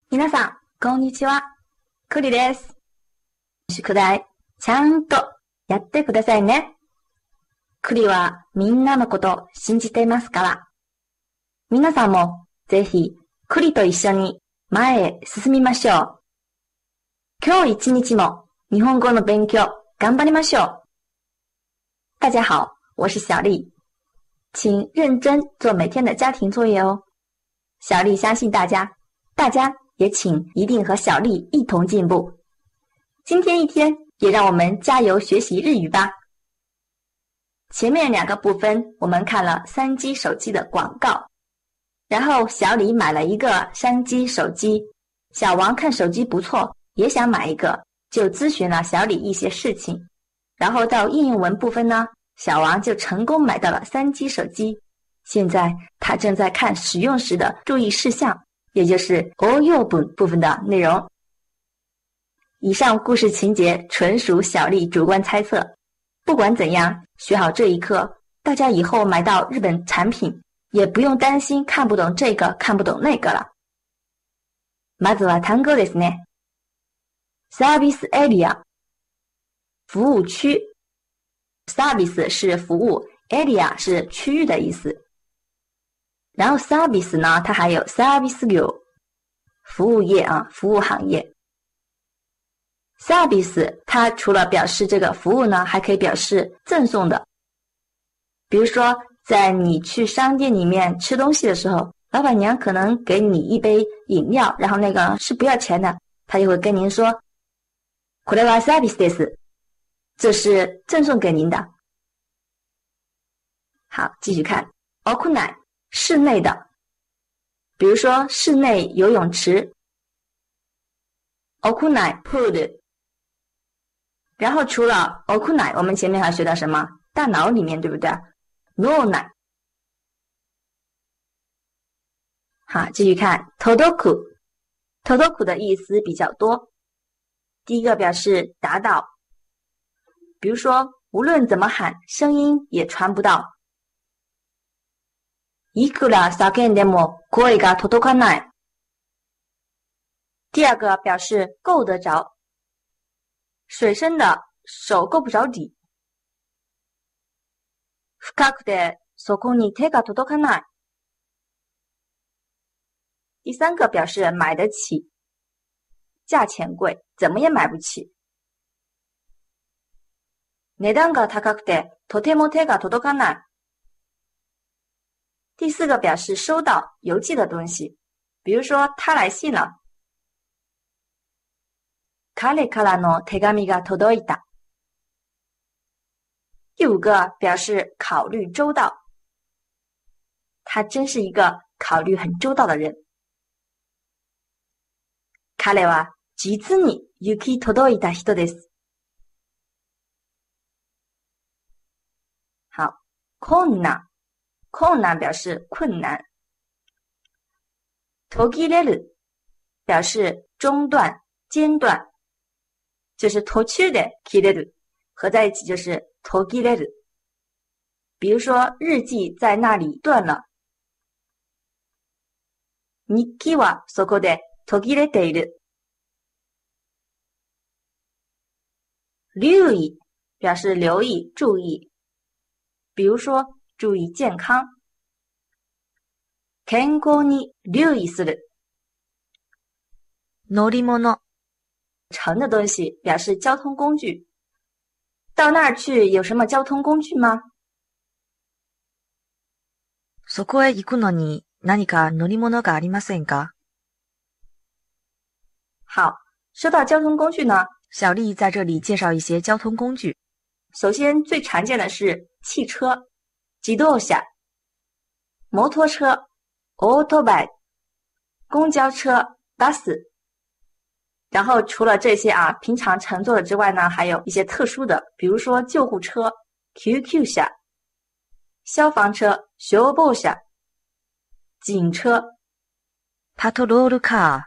皆さん、こんにちは。クリです。宿題、ちゃんとやってくださいね。クリはみんなのこと信じていますから。皆さんもぜひクリと一緒に前へ進みましょう。今日一日も日本語の勉強頑張りましょう。大家好，我是小丽，请认真做每天的家庭作业哦。小丽相信大家也请一定和小丽一同进步。今天一天也让我们加油学习日语吧。前面2个部分我们看了3G 手机的广告，然后小李买了一个3G 手机，小王看手机不错，也想买一个，就咨询了小李一些事情。然后到应用文部分呢，小王就成功买到了3G 手机。现在他正在看使用时的注意事项，也就是応用文部分的内容。以上故事情节纯属小丽主观猜测。不管怎样，学好这一课，大家以后买到日本产品也不用担心看不懂这个看不懂那个了。まずは単語ですね。サービスエリア、服务区。Service 是服务， area 是区域的意思。然后 service 呢，它还有 service 業，服务业啊，服务行业。service 它除了表示这个服务呢，还可以表示赠送的。比如说在你去商店里面吃东西的时候，老板娘可能给你一杯饮料，然后那个是不要钱的，她就会跟您说これはサービスです，这是赠送给您的。好，继续看屋内，室内的，比如说室内游泳池屋内プール。然后除了屋内，我们前面还学到什么？大脑里面，对不对？脳内。好，继续看届く。届く的意思比较多。第一个表示达到，比如说无论怎么喊，声音也传不到。いくら叫んでも声が届かない。第二个表示够得着，水深的手够不着底。深くてそこに手が届かない。第三个表示买得起，价钱贵，怎么也买不起。値段が高くてとても手が届かない。第四个表示收到邮寄的东西，比如说他来信了。彼からの手紙が届いた。第5个表示考虑周到，他真是一个考虑很周到的人。彼は実に行き届いた人です。好，困難表示困難。途切れる表示中断、间断，就是途中で切れる，合在一起就是途切れる。比如说日记在那里断了。日記はそこで途切れている。留意表示留意、注意，比如说注意健康。健康に留意する。乗り物，乘的东西表示交通工具。到那儿去有什么交通工具吗？ そこへ行くのに何か乗り物がありませんか？ 好，说到交通工具呢， 小丽在这里介绍一些交通工具。 首先最常见的是汽车，自動車；摩托车，オートバイ；公交车，バス。然后除了这些啊，平常乘坐的之外呢，还有一些特殊的，比如说救护车，救急車；消防车，消防車；警车， パトロールカー。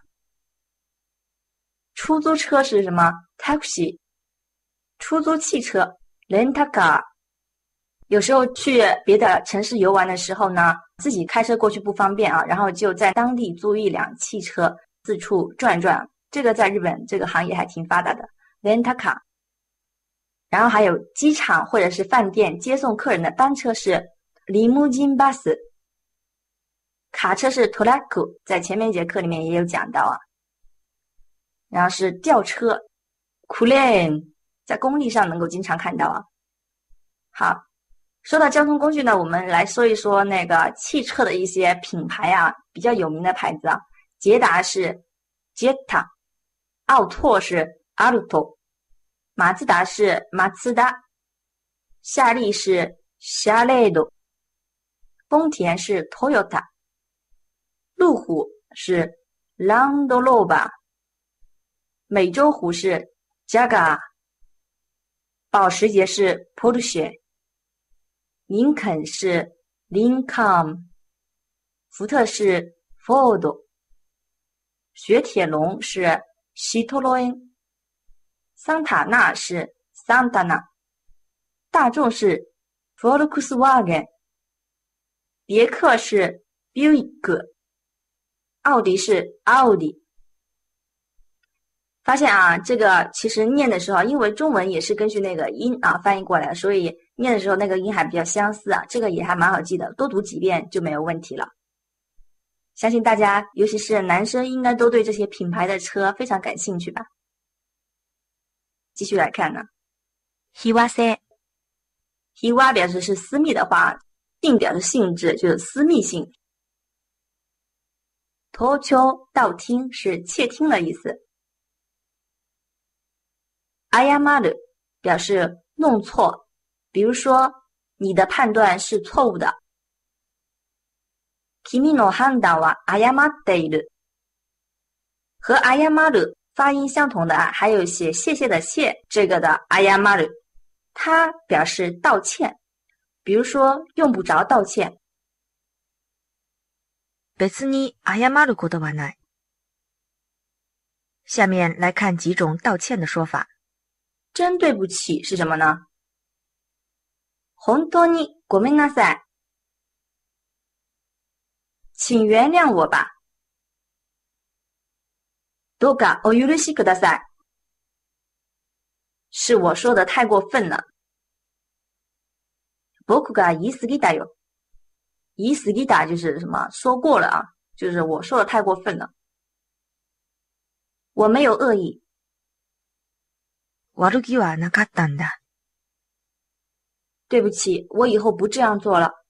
出租车是什么？ taxi。出租汽车 rent a car。有时候去别的城市游玩的时候呢，自己开车过去不方便啊，然后就在当地租一辆汽车， 四处转转，这个在日本这个行业还挺发达的 rent car。然后还有机场或者是饭店接送客人的班车是 limousine bus， 卡车是 toraku， 在前面一节课里面也有讲到啊。然后是吊车 crane， 在公路上能够经常看到啊。好，说到交通工具呢，我们来说一说那个汽车的一些品牌啊，比较有名的牌子啊。捷达是 Jetta， 奥拓是 Alto， 马自达是马自达，夏利是 Sharado， 丰田是 Toyota， 路虎是 Land Rover， 美洲虎是 Jaguar， 保时捷是 Porsche， 林肯是 Lincoln， 福特是 Ford， 雪铁龙是 Citroen， 桑塔纳是 Santana， 大众是 Volkswagen， 别克是 Buick， 奥迪是 Audi。 发现啊，这个其实念的时候，因为中文也是根据那个音啊翻译过来，所以念的时候那个音还比较相似啊，这个也还蛮好记的，多读几遍就没有问题了。相信大家尤其是男生应该都对这些品牌的车非常感兴趣吧。继续来看呢， 日和製。 日和表示是私密的话，性表示性质，就是私密性。盗聴道听是窃听的意思。謝る表示弄错，比如说你的判断是错误的。君の判断は誤っている。和謝る发音相同的还有写谢谢的谢这个的謝る，它表示道歉，比如说用不着道歉。 別に謝ることはない。下面来看几种道歉的说法。 真对不起是什么呢？本当にごめんなさい。请原谅我吧。どうかお許しください。是我说的太过分了。僕が言い過ぎたよ。言い過ぎた就是什么？说过了啊，就是我说的太过分了。我没有恶意。 悪気はなかったんだ。 对不起，我以后不这样做了。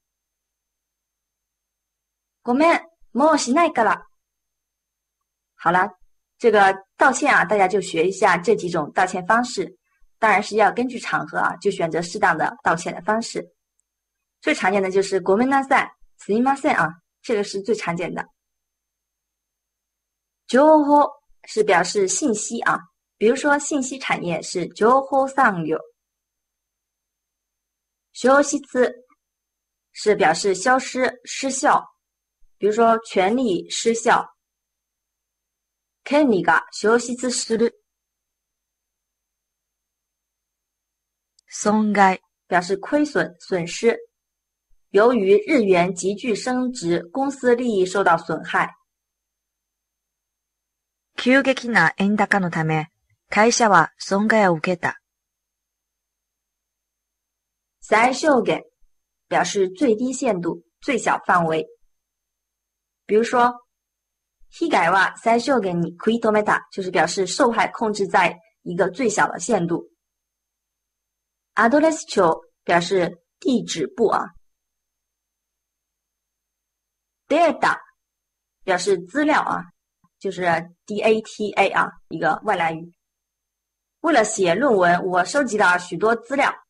ごめん、もうしないから。好了，这个道歉啊，大家就学一下这几种道歉方式，当然是要根据场合啊，就选择适当的道歉的方式。最常见的就是ごめんなさい、すいません啊，这个是最常见的。情報是表示信息啊，比如说信息产业是情報産業。消失是表示消失、失效，比如说权利失效。権利が消失する。 損害表示亏损、损失。由于日元急剧升值，公司利益受到损害。 急激な円高のため、会社は損害を受けた。 最小限表示最低限度、最小范围。比如说，被害は最小限に食い止めた，就是表示受害控制在一个最小的限度。アドレス帳表示地址簿啊。data 表示资料啊，就是 data 啊，一个外来语。为了写论文，我收集了许多资料。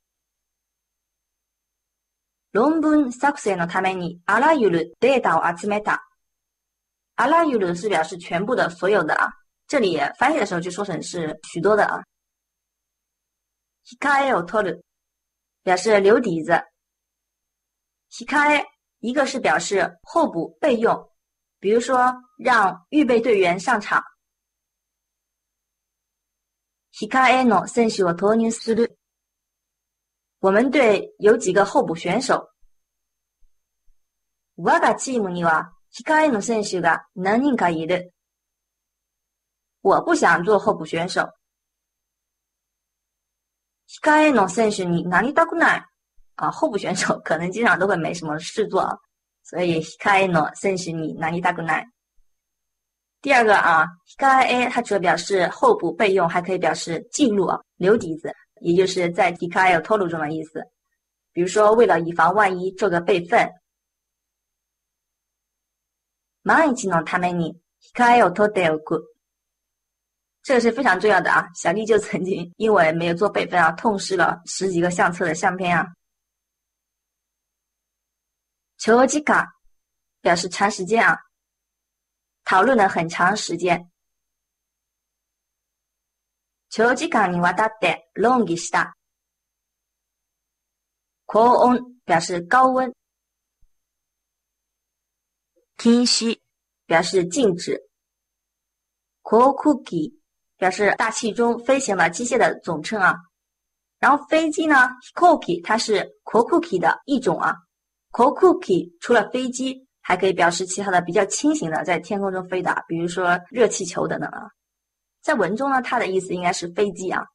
論文作成のためにあらゆるデータを集めた。あらゆる是表示全部的、所有的啊，这里翻译的时候就说成是许多的啊。控えを取る表示留底子。控え一个是表示候补备用，比如说让预备队员上场。控えの選手を投入する。我们队有几个候补选手。我がチームには控えの選手が何人かいる。 我不想做候补选手。控えの選手になりたくない啊，候补选手可能经常都会没什么事做，所以控えの選手になりたくない。第二个啊，控え它除了表示候补备用，还可以表示记录啊，留底子，也就是在控えを取る中的意思。比如说，为了以防万一，做个备份。万一のために控えを取っておく。这个是非常重要的啊！小丽就曾经因为没有做备份啊，痛失了10几个相册的相片啊。長時間表示长时间啊，讨论了很长时间。長時間にわたって論議した。高温表示高温。 禁止表示禁止。航空機表示大气中飞行的机械的总称啊。然后飞机呢，飛行機它是航空機的一种啊。航空機除了飞机，还可以表示其他的比较轻型的在天空中飞的，比如说热气球等等啊。在文中呢，它的意思应该是飞机啊。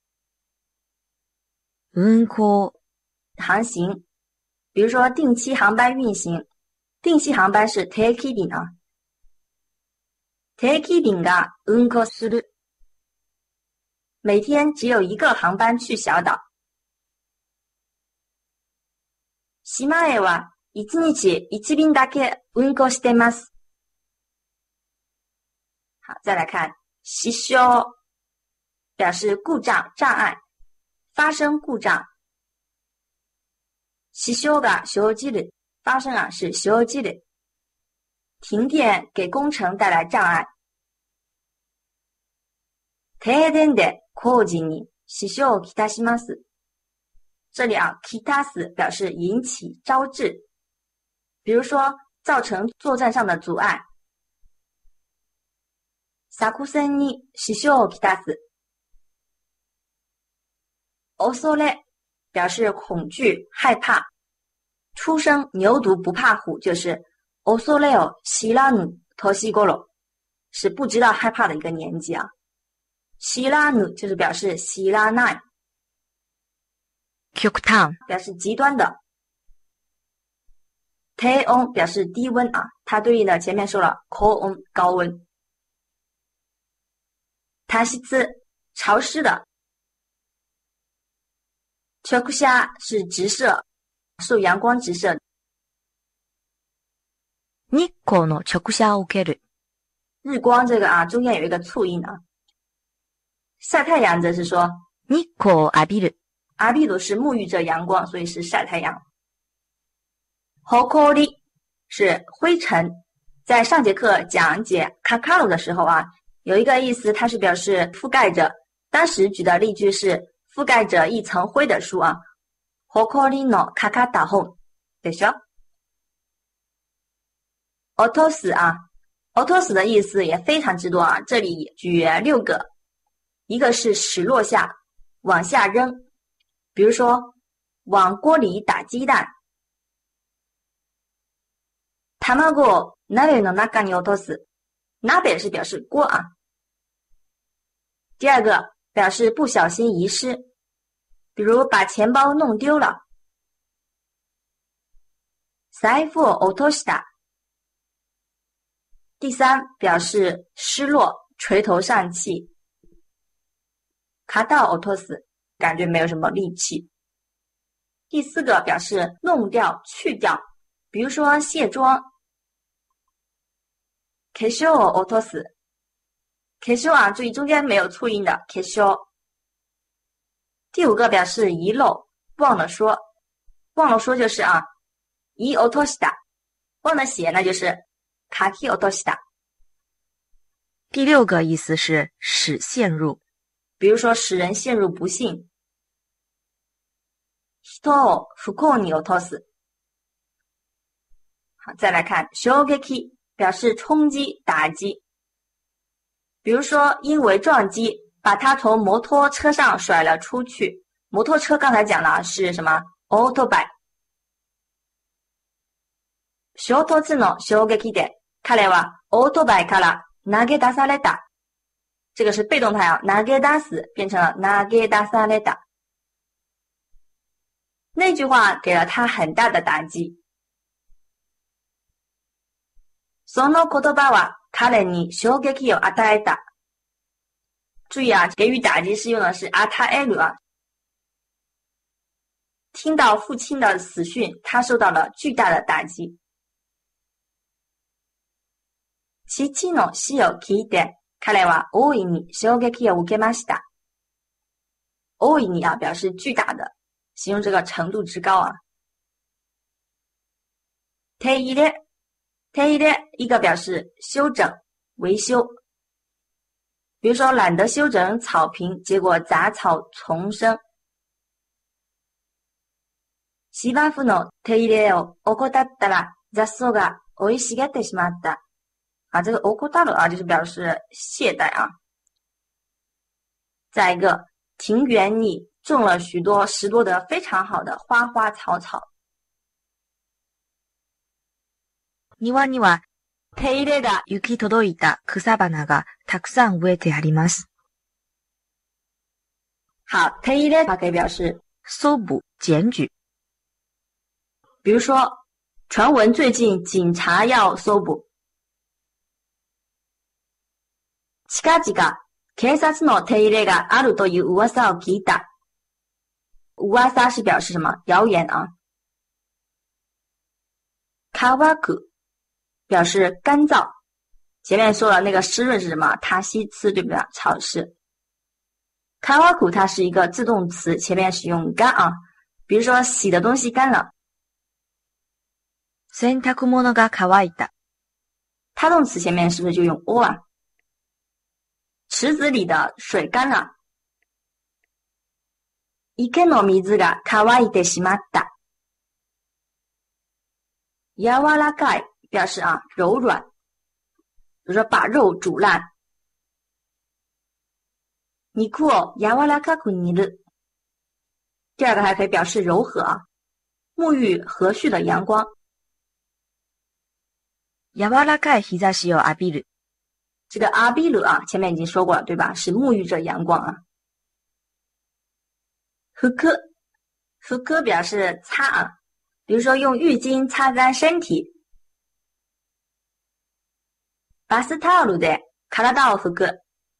運行航行，比如说定期航班运行，定期航班是定期便啊。定期便が運行する。每天只有一个航班去小岛。島へは1日1便だけ運行してます。好，再来看失傷，表示故障、障碍，发生故障。失傷が生じる，发生啊是生じる。停电给工程带来障碍。停電で工事に支障をきたします。这里啊，きたす表示引起、招致，比如说造成作战上的阻碍。作戦に支障をきたす。恐れ表示恐惧、害怕。初生牛犊不怕虎，就是恐れを知らぬ年頃，是不知道害怕的一个年纪啊。知らぬ就是表示知らない。 極端表示极端的。低温表示低温啊，它对应的前面说了高温高温。多湿潮湿的。直射是直射，受阳光直射。 日光の直射を受ける。 日光这个啊，中间有一个促音啊。晒太阳则是说日光を浴びる。 阿比鲁是沐浴着阳光，所以是晒太阳。埃是灰尘。在上节课讲解卡卡鲁的时候啊，有一个意思，它是表示覆盖着。当时举的例句是覆盖着一层灰的书啊。埃のかかった本でしょ。落とす啊，落とす的意思也非常之多啊，这里举6个，一个是使落下，往下扔。比如说，往锅里打鸡蛋。卵を鍋の中に落とす。鍋是表示锅啊。第二个表示不小心遗失，比如把钱包弄丢了。財布を落とした。第三表示失落，垂头丧气。肩を落とす。感觉没有什么力气。第四个表示弄掉、去掉，比如说卸妆。化粧を落とす。化粧啊，注意中间没有促音的化粧。第5个表示遗漏，忘了说。忘了说就是啊，言い落とした。忘了写那就是書き落とした。 第6个意思是使陷入。 比如说使人陷入不幸。人を不幸に落とす。好，再来看衝撃，表示冲击、打击。比如说因为撞击，把他从摩托车上甩了出去。摩托车刚才讲了是什么？オートバイ。衝突の衝撃で彼はオートバイから投げ出された。 这个是被动态啊，投げ出す变成了投げ出された。那句话给了他很大的打击。その言葉は彼に衝撃を与えた。注意啊，给予打击是用的是与える啊。听到父亲的死讯，他受到了巨大的打击。父の死を聞いて、彼は大いに衝撃を受けました。大いに啊，表示巨大的，形容这个程度之高啊。手入れ，手入れ一个表示修整、维修。比如说懒得修整草坪，结果杂草丛生。芝生の手入れを怠ったら雑草が生い茂ってしまった。啊，这个怠る啊，就是表示懈怠啊。再一个，庭园里种了许多拾掇得非常好的花花草草。 庭には手入れが行き届いた草花がたくさん植えてあります。 好，手入れ它可以表示搜捕、检举。 比如说，传闻最近警察要搜捕。近々、警察の手入れがあるという噂を聞いた。噂是表示什么？谣言啊。乾く表示干燥。前面说了那个湿润是什么？它吸呲，对不对？潮湿。乾く它是一个自动词，前面使用干啊。比如说洗的东西干了。 洗濯物が乾いた。 他动词前面是不是就用 o 啊？池子里的水干了。池の水が乾いてしまった。柔らかい表示啊柔软，比如说把肉煮烂。肉を柔らかく煮る。第二个还可以表示柔和啊，沐浴和煦的阳光。 柔らかい日差しを浴びる。 这个浴びる啊，前面已经说过了，对吧？是沐浴着阳光啊。拭く表示擦啊，比如说用浴巾擦干身体。バスタオルで体を拭く。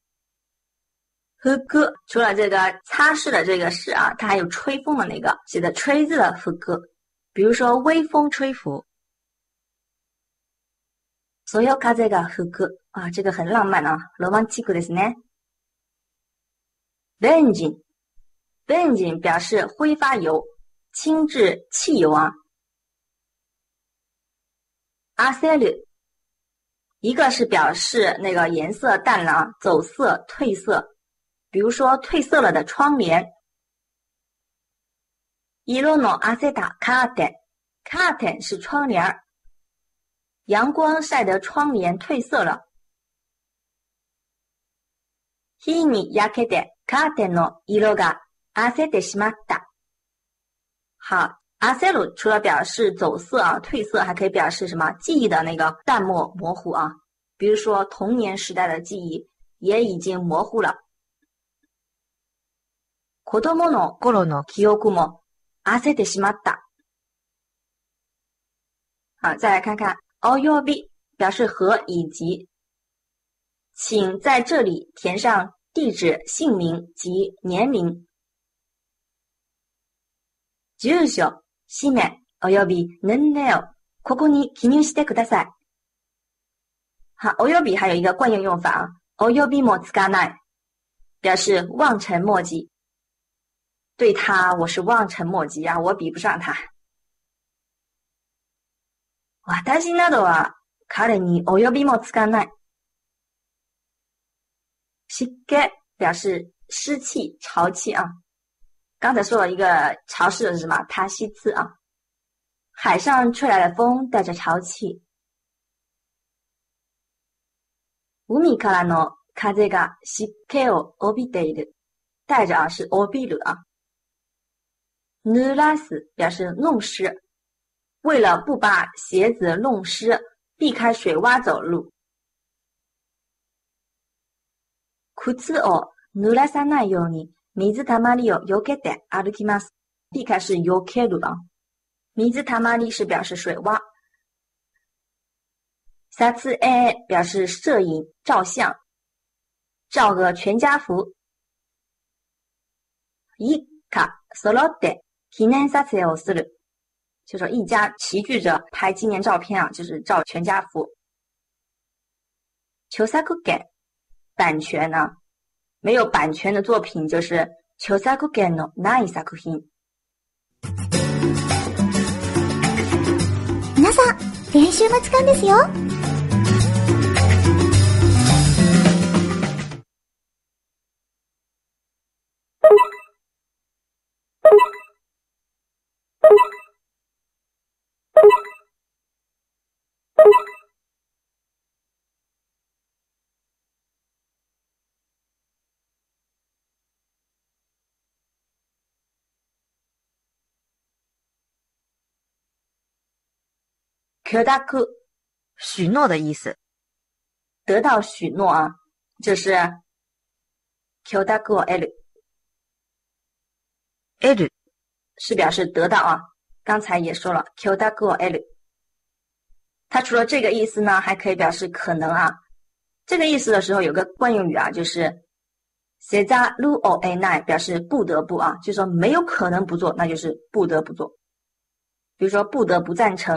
拭く除了这个擦拭的这个是啊，它还有吹风的那个写的吹字的拭く。比如说微风吹拂。そよ風が吹く啊，这个很浪漫啊，ロマンチックですね。ベンジン表示挥发油、轻质汽油啊。焦る一个是表示那个颜色淡了啊，走色、褪色，比如说褪色了的窗帘。色の褪せたカーテン，カーテン是窗帘儿。阳光晒得窗帘褪色了。火に焼けてカーテンの色が褪せてしまった。好，焦る除了表示走色啊、褪色，还可以表示什么？记憶的那個淡漠模糊啊。比如說童年時代的記憶也已經模糊了。子供の頃の記憶も褪せてしまった。好，再来看看。および表示和以及，请在这里填上地址、姓名及年龄。住所、氏名および年齢をここに記入してください。好，および还有一个惯用用法啊，およびも使わない，表示望尘莫及。对他，我是望尘莫及啊，我比不上他。私などは彼にお呼びもつかない。湿気表示湿气、潮气啊。刚才说了一个潮湿的是什么？它吸呲啊。海上吹来的风带着潮气。海からの風が湿気を帯びている。带着啊是帯びる啊。濡らす表示弄湿。为了不把鞋子弄湿，避开水洼走路。 靴を濡らさないように水たまりを避けて歩きます。避开是避ける啊。水たまり是表示水洼。撮影表示摄影、照相。照个全家福。一家揃って記念撮影をする。就说一家齐聚着拍纪念照片啊，就是照全家福。著作権版权啊，没有版权的作品就是著作権のない作品。 皆さん、練習の時間ですよ。 許諾许诺的意思。 得到许诺啊，这是許諾を得る。 得る是表示得到啊，刚才也说了許諾を得る。它除了这个意思呢，还可以表示可能啊。这个意思的时候有个惯用语啊，就是せざるを得ない，表示不得不啊，就说没有可能不做，那就是不得不做。比如说不得不赞成。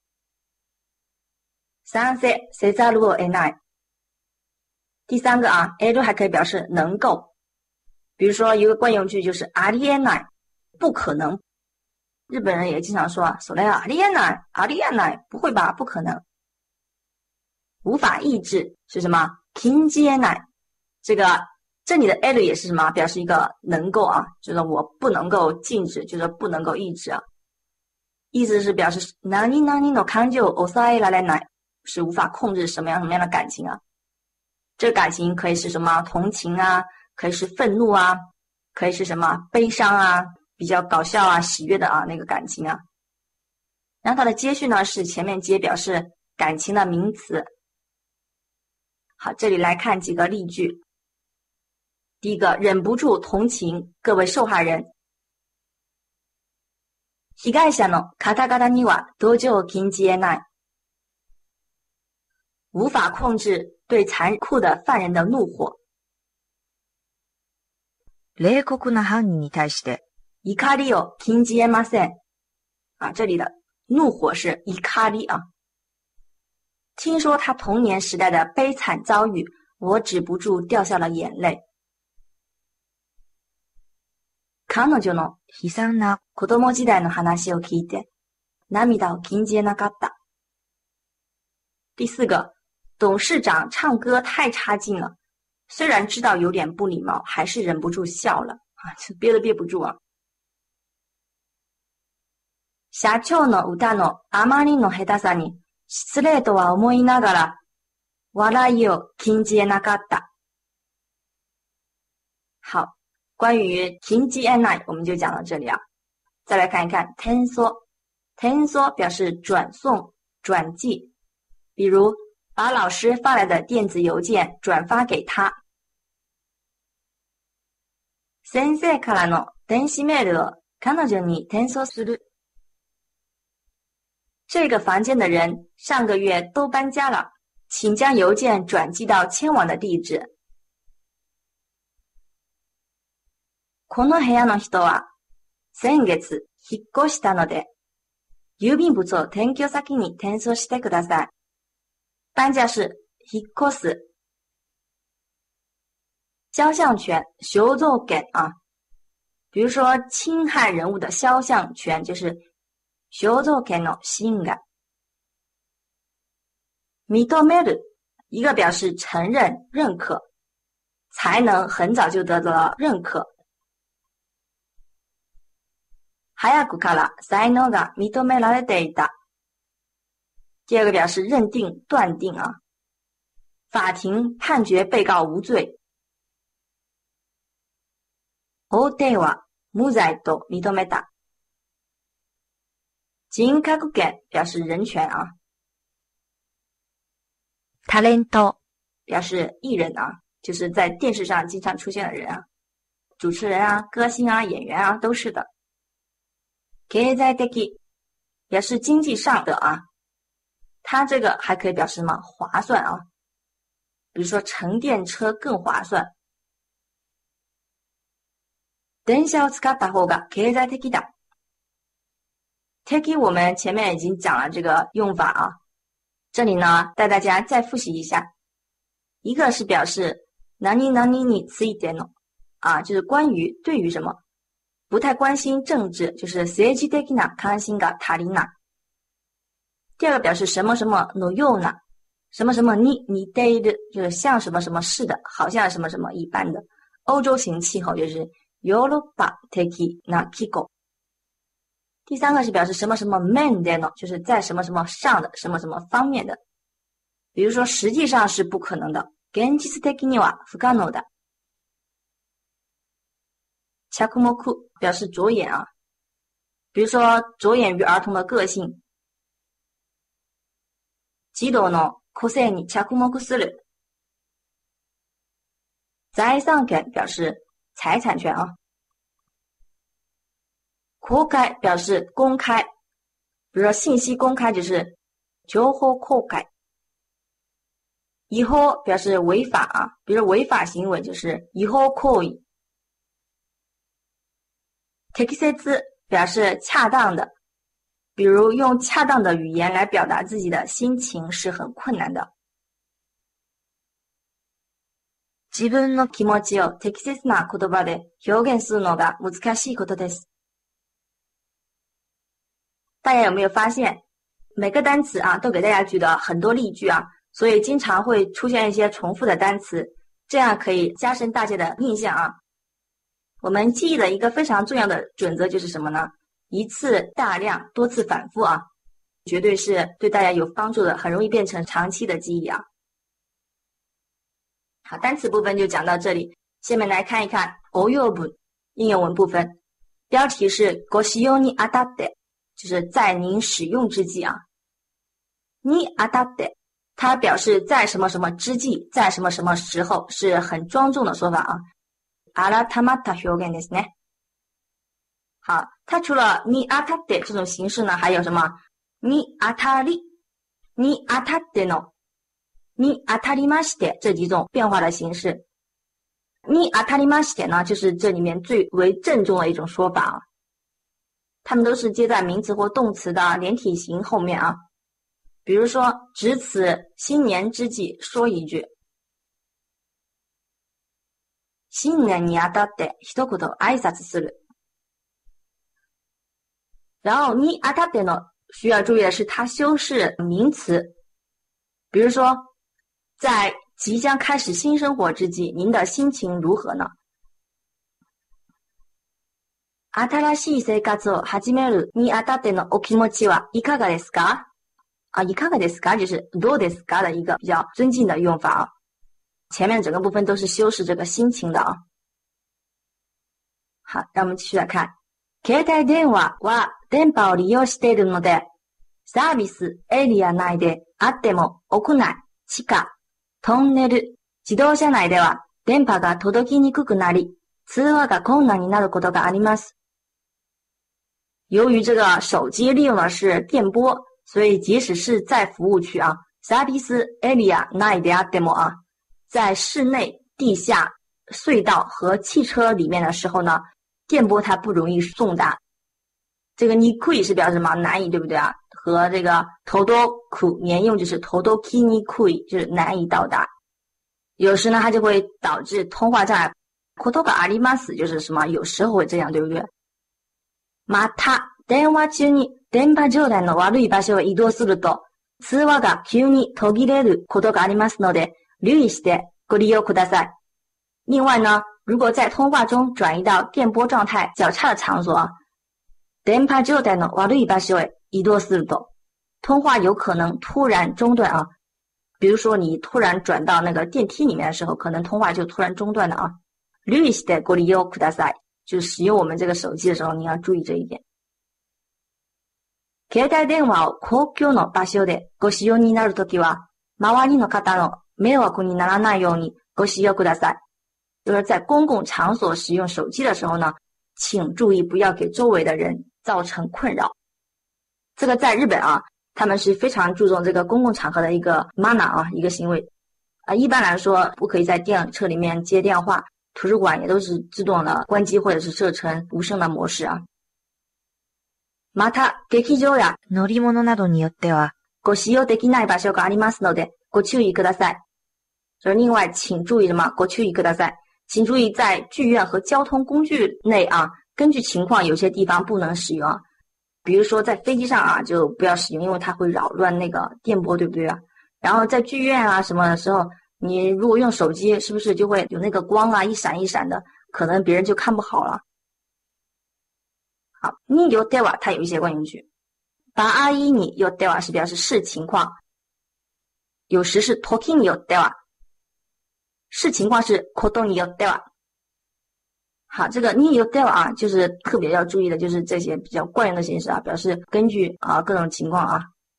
賛成せざるを得ない。第三个啊，得る还可以表示能够。比如说一个惯用句就是ありえない，不可能。日本人也经常说啊，それはありえない、ありえない，不会吧，不可能。无法抑制是什么？禁じえない。这里的得る也是什么？表示一个能够啊，就是我不能够禁止，就是不能够抑制啊。意思是表示何々の感情を抑えられない，是无法控制什么样的感情啊。这个感情可以是什么？同情啊，可以是愤怒啊，可以是什么？悲伤啊，比较搞笑啊，喜悦的啊那个感情啊。然后它的接续呢是前面接表示感情的名词。好，这里来看几个例句。第一个，忍不住同情各位受害人。被害者の方々には同情を禁じ得ない。无法控制对残酷的犯人的怒火。 冷酷な犯人に対して怒りを禁じ得ません。啊，这里的怒火是怒り啊。听说他童年时代的悲惨遭遇，我止不住掉下了眼泪。彼女の悲惨な子供時代の話を聞いて、涙を禁じ得なかった。第四个，董事长唱歌太差劲了，虽然知道有点不礼貌，还是忍不住笑了啊，憋都憋不住啊。社長の歌のあまりの下手さに失礼とは思いながら笑いを禁じ得なかった。好，关于禁じ得ない我们就讲到这里啊。再来看一看転送，転送表示转送、转寄，比如把老师发来的电子邮件转发给他。先生からの電子メールを彼女に転送する。这个房间的人上个月都搬家了，请将邮件转寄到迁往的地址。この部屋の人は先月引っ越したので、郵便物を転居先に転送してください。搬家是引っ越す。肖像权、肖像権啊，比如说侵害人物的肖像权就是肖像権の侵害。認める，一个表示承认、认可，才能很早就得到了认可。早くから才能が認められていた。第二个表示认定、断定啊。法庭判决被告无罪。法廷は無罪と認めた。人格権表示人权啊。 タレント表示艺人啊， 就是在电视上经常出现的人啊，主持人啊、歌星啊、演员啊都是的。経済的表示经济上的啊，它这个还可以表示什么？划算啊，比如说乘电车更划算。電車を使った方が経済的だ。的我们前面已经讲了这个用法啊，这里呢带大家再复习一下。一个是表示何々についての啊，就是关于对于什么，不太关心政治，就是政治的な関心が足りない。第二个表示什么什么のような，什么什么に似ている，就是像什么什么似的，好像什么什么一般的。欧洲型气候就是ヨーロッパ的な気候。第三个是表示什么什么面での，就是在什么什么上的，什么什么方面的。比如说实际上是不可能的。現実的には不可能的。着目表示着眼啊，比如说着眼于儿童的个性。児童の個性に着目する。財産権表示财产权啊。公開表示公开，比如说信息公开就是情報公開。違法表示违法啊，比如违法行为就是違法行為。適切表示恰当的，比如用恰当的语言来表达自己的心情是很困难的。自分の気持ちを適切な言葉で表現するのが難しいことです。大家有没有发现，每个单词啊都给大家举了很多例句啊，所以经常会出现一些重复的单词，这样可以加深大家的印象啊。我们记忆的一个非常重要的准则就是什么呢？一次大量，多次反复啊，绝对是对大家有帮助的，很容易变成长期的记忆啊。好，单词部分就讲到这里，下面来看一看応用文应用文部分。标题是ご使用にあたって，就是在您使用之际啊。にあたって，它表示在什么什么之际，在什么什么时候，是很庄重的说法啊。改まった表現ですね。好，它除了にあたって这种形式呢，还有什么にあたり、にあたっての、にあたりまして这几种变化的形式。にあたりまして呢，就是这里面最为郑重的一种说法啊。它们都是接在名词或动词的连体型后面啊。比如说，值此新年之际说一句。新年にあたって一言挨拶する。然后にあたって呢，需要注意的是它修饰名词。比如说，在即将开始新生活之际，您的心情如何呢？新しい生活を始めるにあたってのお気持ちはいかがですか？啊，いかがですか就是どうですか的一个比较尊敬的用法啊。前面整个部分都是修饰这个心情的啊。好，让我们继续来看。携帯電話は電波を利用しているので、サービスエリア内であっても屋内、地下、トンネル、自動車内では電波が届きにくくなり、通話が困難になることがあります。由于这个手机利用的是电波，所以即使是在服务区啊，サービスエリア内であっても啊，在室内、地下、隧道和汽车里面的时候呢，电波它不容易送达。这个にくい是表示什么？难以，对不对啊？和这个届く连用就是届きにくい，就是难以到達。有时呢，它就会导致通话障碍。ことがあります就是什么？有时候会这样，对不对？また、電話中に電波状態の悪い場所を移動すると、通話が急に途切れることがありますので、留意してご利用ください。另外呢，如果在通话中转移到电波状态较差的场所，電波状態の悪い場所へ移動すると，通话有可能突然中断啊。比如说你突然转到那个電梯里面的时候，可能通话就突然中断了啊。留意してご利用ください。就是使用我们这个手机的时候，你要注意这一点。携帯電話を公共の場所でご使用になるときは、周りの方の迷惑にならないようにご使用ください。就是在公共场所使用手机的时候呢，请注意不要给周围的人造成困扰。这个在日本啊，他们是非常注重这个公共场合的一个 manner 啊，一个行为。一般来说不可以在电车里面接电话，图书馆也都是自动的关机或者是设成无声的模式啊。また、劇場や乗り物などによっては、 ご使用できない場所がありますので、ご注意ください。就是另外，请注意什么？ご注意ください。请注意，在剧院和交通工具内啊，根据情况，有些地方不能使用啊。比如说在飞机上啊，就不要使用，因为它会扰乱那个电波，对不对啊？然后在剧院啊什么的时候，你如果用手机，是不是就会有那个光啊，一闪一闪的，可能别人就看不好了。好，によっては它有一些惯用句。場合によっては是表示视情况，有时是時によっては。视情况是ことによっては。好，这个によっては啊，就是特別要注意的，就是这些比較慣用的形式啊，表示根据啊各種情況啊。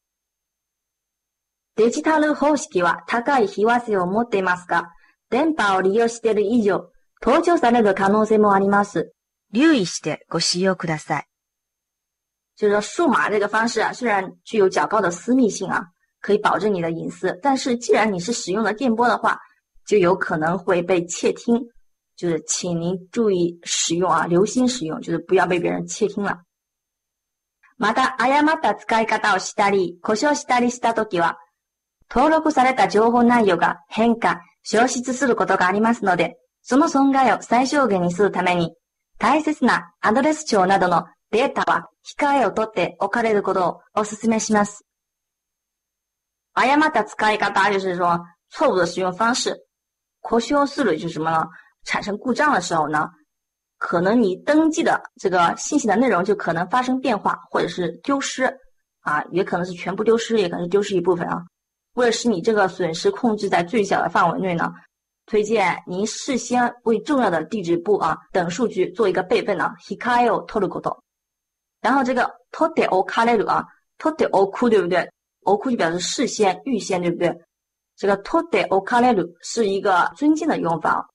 デジタル方式は高い非和性を持っていますが、電波を利用している以上、盗聴される可能性もあります。 留意してご使用ください。 就是说数码这个方式啊，虽然具有较高的私密性啊，可以保证你的隐私，但是既然你是使用了电波的話，就有可能会被窃听，就是请您注意使用啊，留心使用，就是不要被别人窃听了。また、誤った使い方をしたり、故障したりしたときは、登録された情報内容が変化、消失することがありますので、その損害を最小限にするために、大切なアドレス帳などのデータは控えを取っておかれることをお勧めします。誤った使い方就是说错误的使用方式。故障する就是什么呢？产生故障的时候呢，可能你登记的这个信息的内容就可能发生变化，或者是丢失啊，也可能是全部丢失，也可能是丢失一部分啊。为了使你这个损失控制在最小的范围内呢，推荐您事先为重要的地址簿啊等数据做一个备份啊，控えを取ること。然后这个取っておかれる啊，取っておく对不对？おく就表示事先、预先，对不对？这个取っておかれる是一个尊敬的用法。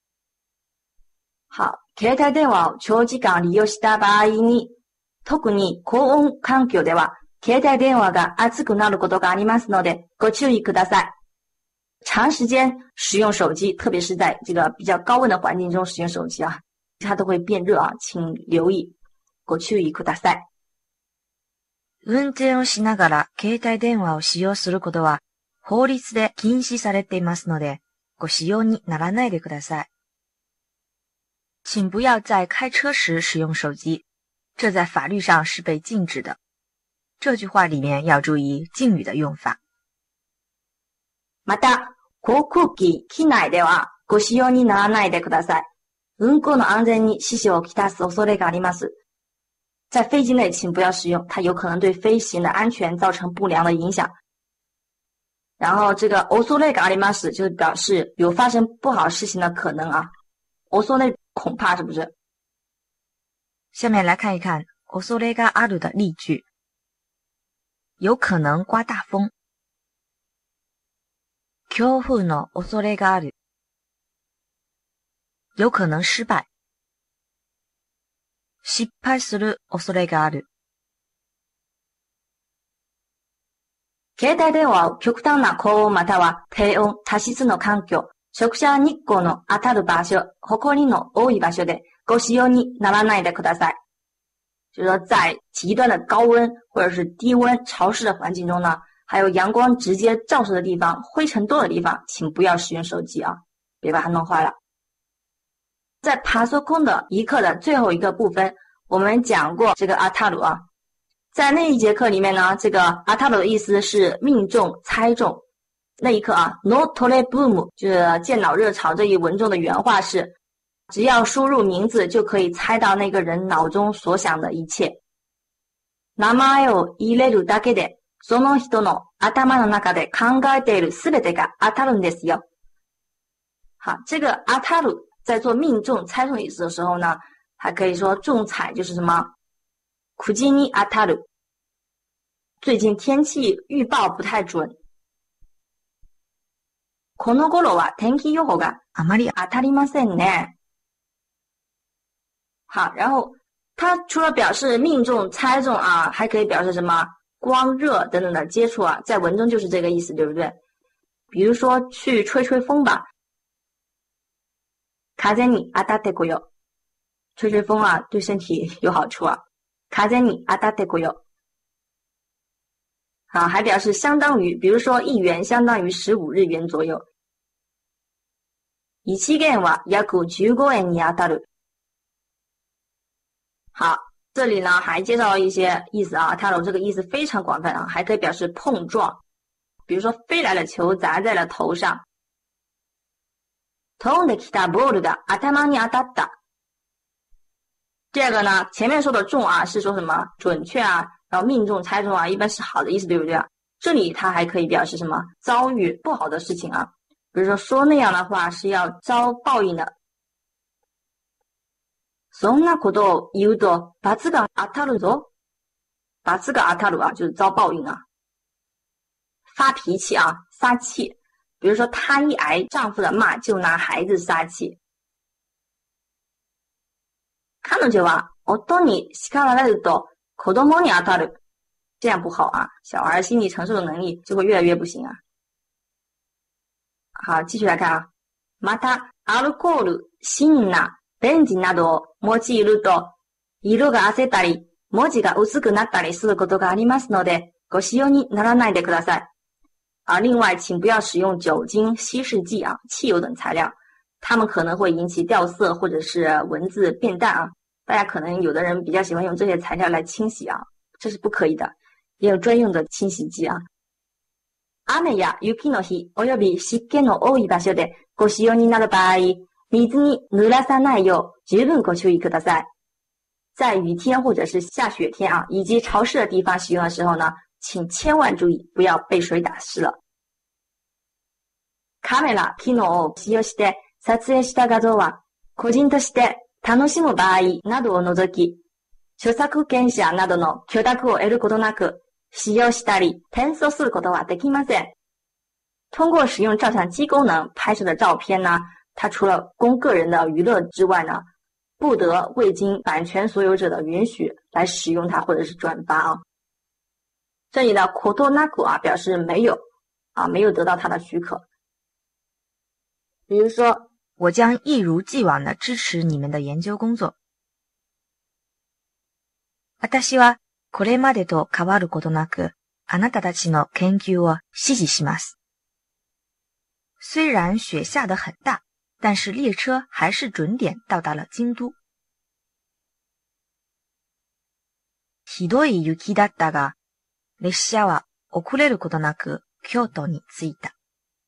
好、携帯電話を長時間利用した場合に、特に高温環境では、携帯電話が熱くなることがありますので、ご注意ください。长时间使用手机，特别是在这个比较高温的环境中使用手机啊，它都会变热啊，请留意。ご注意ください。 運転をしながら携帯電話を使用することは法律で禁止されていますので、ご使用にならないでください。请不要在开车时使用手機，这在法律上是被禁止的。这句话里面要注意敬语的用法。 また、航空機、機内ではご使用にならないでください。運航の安全に支障をきたす恐れがあります。在飞机内请不要使用，它有可能对飞行的安全造成不良的影响。然后这个恐れがあります就是表示有发生不好事情的可能啊。恐れ恐怕是不是？ 下面来看一看恐れがある的例句。有可能刮大风。強風の恐れがある。有可能失败。失敗する恐れがある。 携帯電話を極端な高温または低温、多湿の環境、直射日光の当たる場所、埃の多い場所でご使用にならないでください。就是说在极端的高温或者是低温潮湿的环境中呢，还有阳光直接照射的地方、灰尘多的地方，请不要使用手机啊，别把它弄坏了。在パソコン的一课的最后一个部分，我们讲过这个当たる啊。在那一节课里面呢，这个当たる的意思是命中、猜中。那一课啊 no tore boom 就是电脑热潮这一文中的原话是，只要输入名字就可以猜到那个人脑中所想的一切。名前を入れるだけで、その人の頭の中で考えているすべてが当たるんですよ。好，这个当たる在做命中、猜中意思的时候呢，还可以说中彩就是什么？くじに当たる。最近天气预报不太准。 この頃は天気予報があまり当たりませんね。好，然后它除了表示命中、猜中啊，还可以表示什么光、热等等的接触啊，在文中就是这个意思，对不对？比如说去吹吹风吧，風に当たってこよ。吹吹风啊，对身体有好处啊。風に当たってこよ。好，还表示相当于，比如说1元相当于15日元左右。1元は約15円に当たる。好，这里呢还介绍了一些意思啊，它的这个意思非常广泛啊，还可以表示碰撞，比如说飞来的球砸在了头上。飛んできたボールが頭に当たった。这个呢，前面说的中啊是说什么准确啊，然后命中、猜中啊，一般是好的意思，对不对啊？这里它还可以表示什么遭遇不好的事情啊，比如说那样的话是要遭报应的。そんなことを言うと罰が当たるぞ。罰が当たる啊，就是遭报应啊。发脾气啊，撒气。比如说她一挨丈夫的骂，就拿孩子撒气。彼女は夫に叱られると子供に当たる。这样不好啊，小孩心理承受的能力就会越来越不行啊。好，继续来看啊。また、アルコール、辛辣、レンジなどを用いると、色が褪せたり、文字が薄くなったりすることがありますので、ご使用にならないでください。另外，请不要使用酒精、稀释剂啊、汽油等材料，它们可能会引起掉色或者是文字变淡啊。大家可能有的人比较喜欢用这些材料来清洗啊，这是不可以的。也有专用的清洗剂啊。雨や雪の日および湿気の多い場所でご使用になる場合、水に濡らさないよう十分ご注意ください。在雨天或者是下雪天啊，以及潮湿的地方使用的时候呢，请千万注意不要被水打湿了。カメラ、機能を使用して撮影した画像は、個人として楽しむ場合などを除き、著作権者などの許諾を得ることなく、使用したり転送することはできません。通过使用照相机功能拍摄的照片呢，它除了供个人的娱乐之外呢，不得未经版权所有者的允许来使用它或者是转发啊。这里的ことなく啊表示没有啊，没有得到它的许可。比如说， 我将一如既往的支持你们的研究工作。私はこれまでと変わることなく、あなたたちの研究を支持します。虽然雪下得很大，但是列车还是准点到达了京都。ひどい雪だったが、列車は遅れることなく京都に着いた。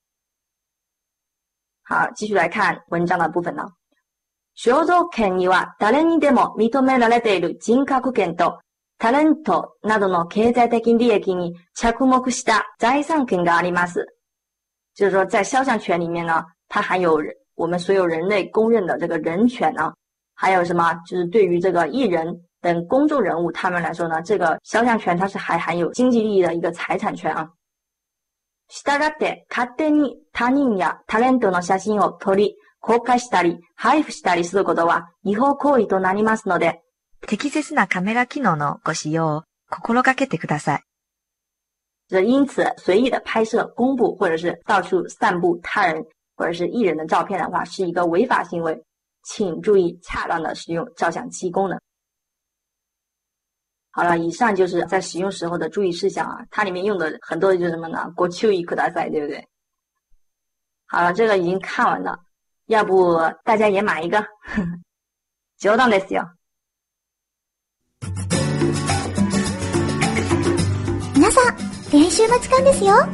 好，继续来看文章的部分呢。肖像権には誰にでも認められている人格権とタレントなどの経済的利益に着目した財産権があります。就是说，在肖像权里面呢，它含有我们所有人类公认的这个人权啊，还有什么？就是对于这个艺人等公众人物他们来说呢，这个肖像权它是还含有经济利益的一个財產權啊。従って勝手に他人やタレントの写真を撮り、公開したり配布したりすることは違法行為となりますので、 適切なカメラ機能のご使用を心がけてください。 因此，随意的拍摄、公布或者是到处散布他人或者是艺人的照片的话，是一个违法行为，请注意恰当的使用照相机功能。好了，以上就是在使用时候的注意事项啊，它里面用的很多就是什么呢？ご注意ください，对不对？好了，这个已经看完了，要不大家也买一个？冗談ですよ。 皆さん、練習の時間ですよ。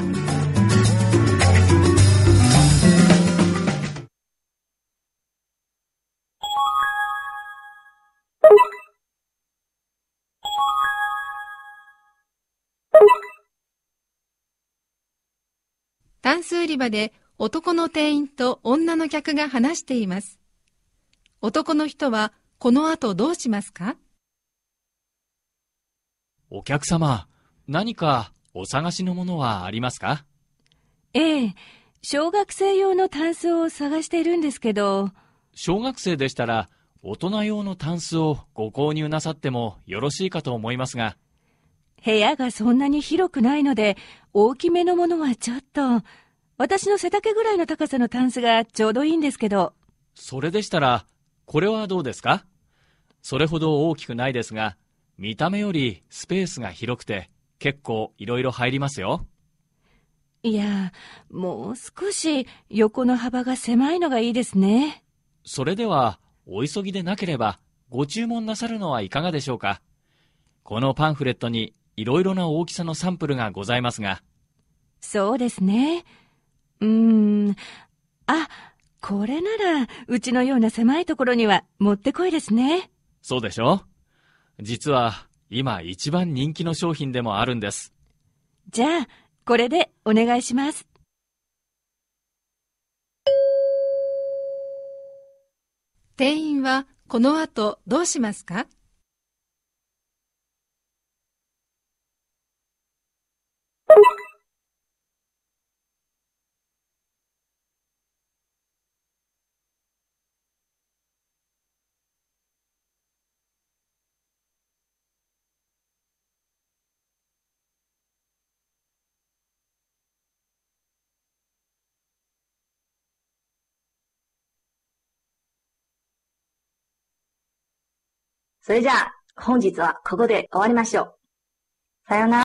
ダンス売り場で男の店員と女の客が話しています。男の人はこの後どうしますか？ お客様、何かお探しのものはありますか？ ええ、 小学生用のタンスを探しているんですけど。 小学生でしたら、大人用のタンスをご購入なさってもよろしいかと思いますが。 部屋がそんなに広くないので、大きめのものはちょっと。私の背丈ぐらいの高さのタンスがちょうどいいんですけど。 それでしたら、これはどうですか？それほど大きくないですが、見た目よりスペースが広くて、結構いろいろ入りますよ。 いや、もう少し横の幅が狭いのがいいですね。 それでは、お急ぎでなければ、ご注文なさるのはいかがでしょうか？このパンフレットにいろいろな大きさのサンプルがございますが。 そうですね。これなら、うちのような狭いところにはもってこいですね。 そうでしょ？実は、今一番人気の商品でもあるんです。 じゃあ、これでお願いします。 店員はこの後どうしますか？ それじゃあ、本日はここで終わりましょう。さようなら。